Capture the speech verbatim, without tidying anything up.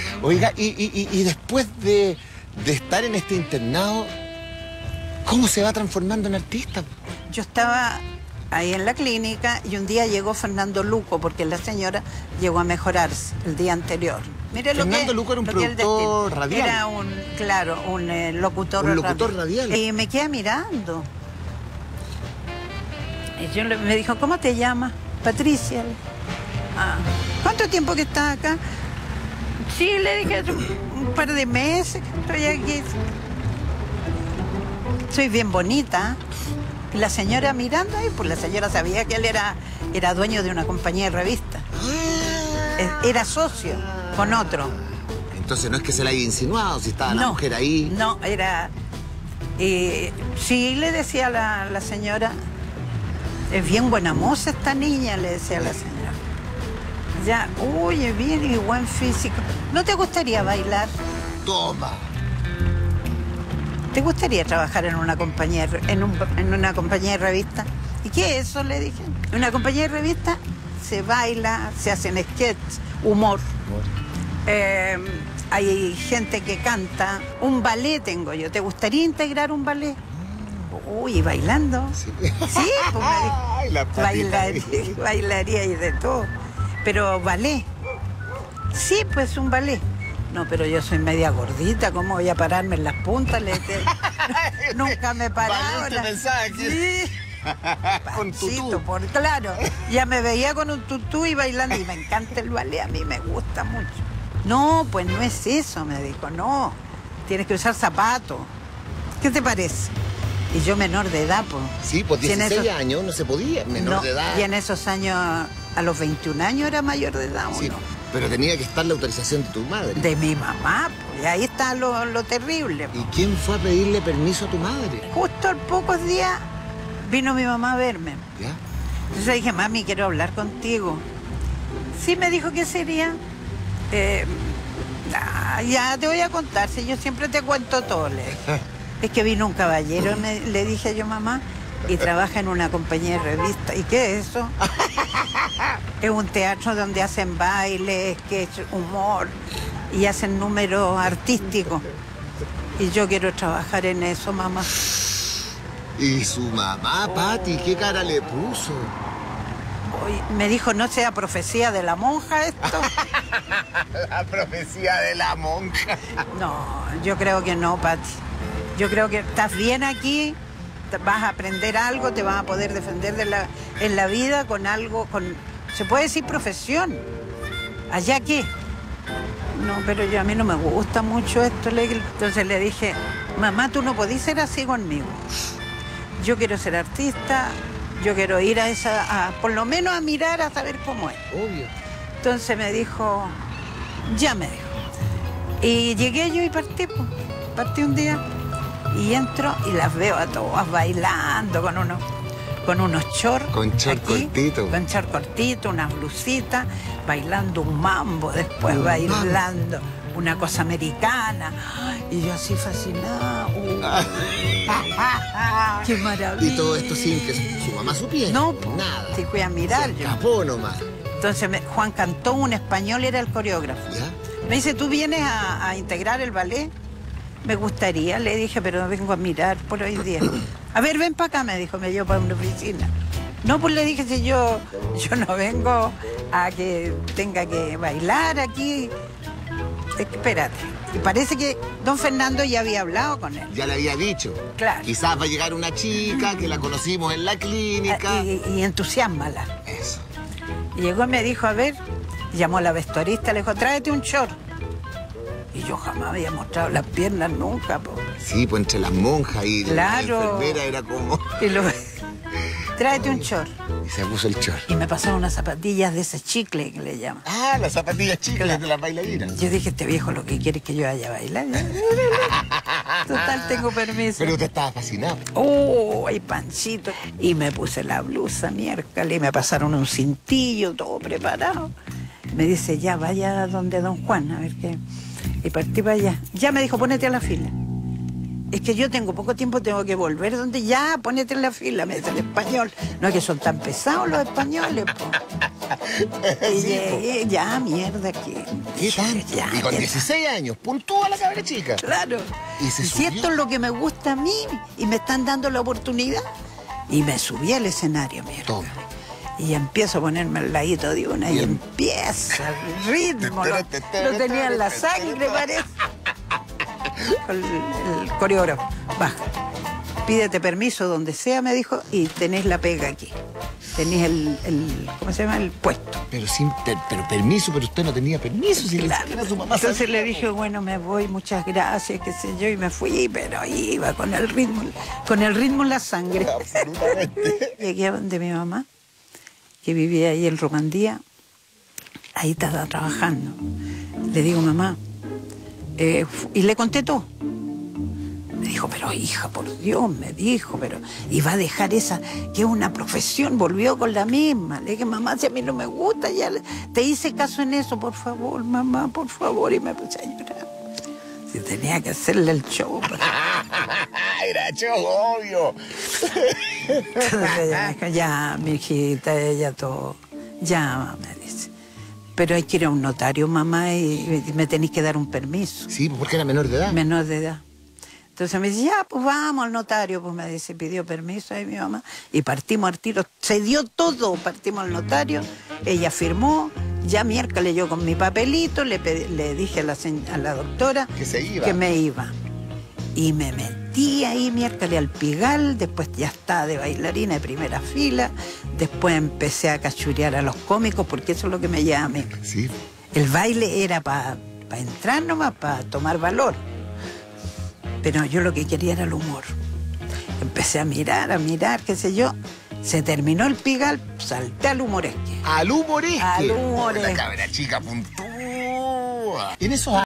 Oiga, y, y, y después de, de estar en este internado, ¿cómo se va transformando en artista? Yo estaba ahí en la clínica y un día llegó Fernando Luco, porque la señora llegó a mejorarse el día anterior. Mire lo Fernando que, Luco era un lo que productor radial. Era un, claro, un eh, locutor, un locutor radial. radial. Y me quedé mirando. Y yo le, me dijo, ¿cómo te llamas? Patricia. Ah, ¿cuánto tiempo que estás acá? Sí, le dije, un par de meses que estoy aquí. Soy bien bonita. Y la señora mirando ahí, pues la señora sabía que él era, era dueño de una compañía de revistas. Era socio con otro. Entonces no es que se la haya insinuado, si estaba no, la mujer ahí. No, era... Eh, sí, le decía a la, la señora, es bien buena moza esta niña, le decía a la señora. Ya, oye, bien y buen físico. ¿No te gustaría bailar? Toma. ¿Te gustaría trabajar en una compañía, en, un, en una compañía de revistas? ¿Y qué es eso? Le dije. En una compañía de revistas se baila, se hacen sketches, humor. humor. Eh, hay gente que canta. Un ballet tengo yo. ¿Te gustaría integrar un ballet? Uy, ¿bailando? Sí. Sí, pues me dijo, Ay, la bailaría, bailaría y de todo. Pero ballet. Sí, pues un ballet. No, pero yo soy media gordita, ¿cómo voy a pararme en las puntas? Le dije, nunca me paraba. ¿Usted pensaba que...? Sí. Con tutú. Por claro. Ya me veía con un tutú y bailando. Y me encanta el ballet, a mí me gusta mucho. No, pues no es eso, me dijo, no. Tienes que usar zapatos. ¿Qué te parece? Y yo menor de edad, pues. Sí, pues dieciséis esos... años no se podía, menor no, de edad. Y en esos años, a los veintiún años era mayor de edad, ¿o sí. no? Pero tenía que estar la autorización de tu madre. De mi mamá, pues, ahí está lo, lo terrible. Pues. ¿Y quién fue a pedirle permiso a tu madre? Justo a pocos días vino mi mamá a verme. ¿Ya? Entonces le dije, mami, quiero hablar contigo. Sí, me dijo que sería. Eh, ah, ya te voy a contar, si yo siempre te cuento todo, le dije. Es que vino un caballero, me, le dije yo, mamá, y trabaja en una compañía de revistas. ¿Y qué es eso? Es un teatro donde hacen baile, sketch, humor y hacen números artísticos. Y yo quiero trabajar en eso, mamá. ¿Y su mamá, oh. Pati, qué cara le puso? Uy, me dijo, ¿no sea profecía de la monja esto? La profecía de la monja. No, yo creo que no, Pati. Yo creo que estás bien aquí. Vas a aprender algo, te vas a poder defender de la, en la vida con algo, con, se puede decir profesión. ¿Allá qué? No, pero yo a mí no me gusta mucho esto. Entonces le dije, mamá, tú no podés ser así conmigo. Yo quiero ser artista, yo quiero ir a esa, a, por lo menos a mirar, a saber cómo es. Obvio. Entonces me dijo, ya me dijo. Y llegué yo y partí, pues. Partí un día. Y entro y las veo a todas bailando con unos, con unos shorts. Con short cortito. Con short cortito, unas blusitas, bailando un mambo, después un bailando mambo. Una cosa americana. Y yo así fascinada. Uh, ¡qué maravilla! Y todo esto sin que su mamá supiera. No, pues, nada. Sí, fui a mirar. Se escapó nomás. Entonces me, Juan Cantó, un español, era el coreógrafo. ¿Ya? Me dice, ¿tú vienes a, a integrar el ballet? Me gustaría, le dije, pero vengo a mirar por hoy día. A ver, ven para acá, me dijo, me llevó para una oficina. No, pues le dije, si yo, yo no vengo a que tenga que bailar aquí. Espérate. Y parece que don Fernando ya había hablado con él. Ya le había dicho. Claro. Quizás va a llegar una chica que la conocimos en la clínica. Y, y entusiasmala. Eso. Y llegó y me dijo, a ver, llamó a la vestuarista, le dijo, tráete un short. Y yo jamás había mostrado las piernas nunca, po. Sí, pues entre las monjas y claro. La enfermera era como... Y lo... Tráete un short. Y se puso el short. Y me pasaron unas zapatillas de ese chicle que le llaman. Ah, las zapatillas chicles claro. De las bailarinas. Yo dije, este viejo lo que quiere es que yo vaya a bailar. Total, tengo permiso. Pero usted estaba fascinado. Oh, hay pancito. Y me puse la blusa miércoles y me pasaron un cintillo, todo preparado. Me dice, ya, vaya donde don Juan, a ver qué... Y partí para allá. Ya me dijo, ponete a la fila. Es que yo tengo poco tiempo, tengo que volver. ¿Dónde? Ya, ponete en la fila, me dice el español. No es que son tan pesados los españoles, po. Y Sí, llegué, ya, mierda, que... ¿Qué tanto? Ya, Y con ya. dieciséis años, puntúa la cabra chica. Claro. Y se si subió. esto es lo que me gusta a mí y me están dando la oportunidad. Y me subí al escenario, mierda. Toma. Y empiezo a ponerme al ladito de una y, Y em- empieza el ritmo. Lo, lo tenía en la sangre, parece. Con el, el coreógrafo. Baja. Pídete permiso donde sea, me dijo, y tenés la pega aquí. Tenés el, el ¿cómo se llama? El puesto. Pero sin per- pero permiso, pero usted no tenía permiso. Si Claro. ni siquiera su mamá Entonces sabía. le dije, bueno, me voy, muchas gracias, qué sé yo, y me fui, pero iba con el ritmo, con el ritmo en la sangre. Absolutamente. Llegué a donde mi mamá, que vivía ahí en Romandía, ahí estaba trabajando. Le digo, mamá, eh, fu- y le conté todo. Me dijo, pero hija, por Dios, me dijo, pero iba a dejar esa, que es una profesión, volvió con la misma. Le dije, mamá, si a mí no me gusta, ya le- te hice caso en eso, por favor, mamá, por favor, y me puse a llorar. Si tenía que hacerle el show. pues. Era yo, obvio. Entonces ella me dijo, ya, mi hijita, ella todo, ya, me dice. Pero hay que ir a un notario, mamá, y, y me tenéis que dar un permiso. Sí, porque era menor de edad. Menor de edad. Entonces me dice, ya, pues vamos al notario. Pues me dice, pidió permiso ahí mi mamá. Y partimos al tiro, se dio todo, partimos al notario. Ella firmó, ya miércoles yo con mi papelito, le, pedí- le dije a la, se- a la doctora Que se iba. que me iba. Y me metí ahí miércoles al Pigal, después ya estaba de bailarina de primera fila, después empecé a cachurear a los cómicos, porque eso es lo que me lleva a mí. Sí. El baile era para entrar nomás, para tomar valor. Pero yo lo que quería era el humor. Empecé a mirar, a mirar, qué sé yo. Se terminó el Pigal, salté al humoresque. Al humoresque. Al humoresque. La cabra chica puntúa. En esos